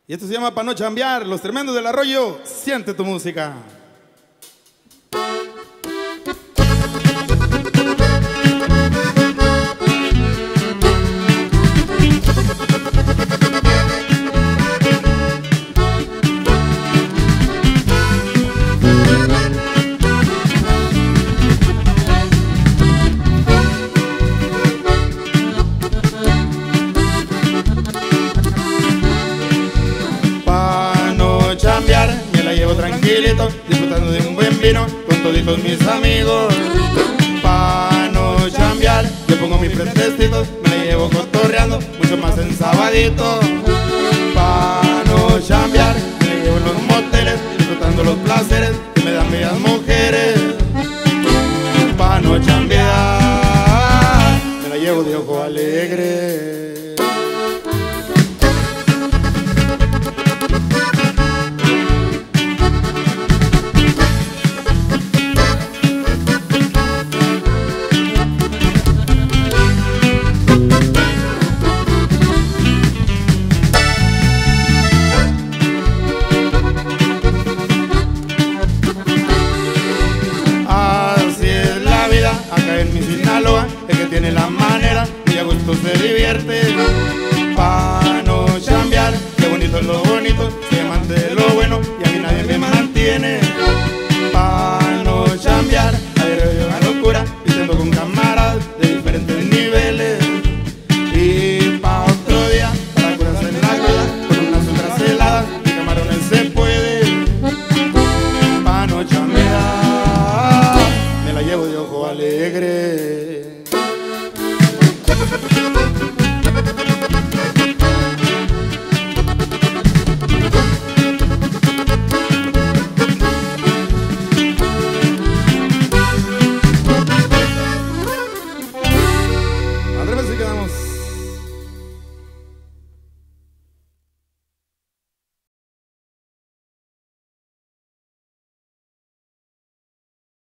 Y esto se llama Pa' no chambear, Los Tremendos del Arroyo. Siente tu música. Me la llevo tranquilito, disfrutando de un buen vino con toditos mis amigos. Pa' no chambear, yo pongo mis pretextitos, me la llevo cotorreando, mucho más en sabadito. Pa' no chambear, me la llevo en los moteles, disfrutando los placeres que me dan bellas mujeres. Pa' no chambear, me la llevo de ojo alegre.